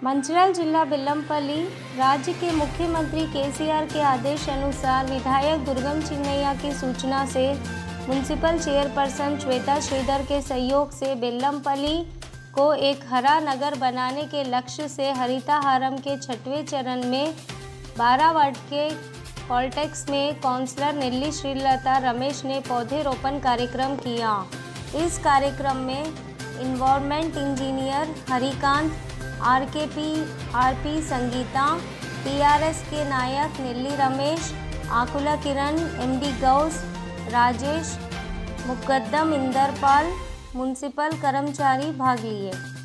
मंचिराल जिला बेल्लमपल्ली। राज्य के मुख्यमंत्री केसीआर के आदेश अनुसार विधायक दुर्गम चिन्नैया की सूचना से म्युनिसिपल चेयरपर्सन श्वेता श्रीधर के सहयोग से बेल्लमपल्ली को एक हरा नगर बनाने के लक्ष्य से हरिताहारम के 6वें चरण में 12 वार्ड के कॉल्टेक्स में काउंसलर नेल्ली श्रीलता रमेश ने पौधेरोपण कार्यक्रम किया। इस कार्यक्रम में environment engineer Harikant, RP Sangeeta, TRS के नायक नेल्ली रमेश, आकुला किरण, एमडी गौस, राजेश, मुकद्दम इंदरपाल, म्युनिसिपल कर्मचारी भाग लिए।